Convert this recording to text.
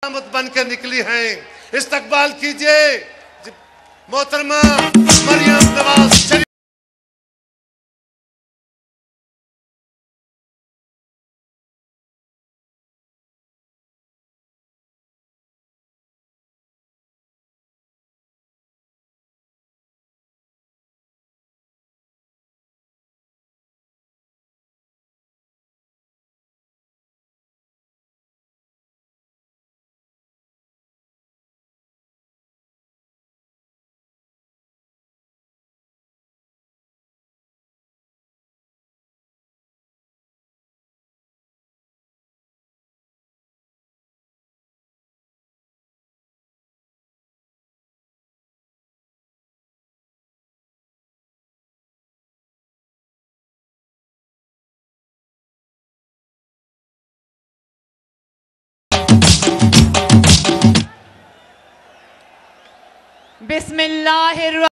रहमत बनकर निकली हैं। इस्तकबाल कीजिए मोहतरमा मरियम नवाज शरीफ। बिस्मिल्लाहिर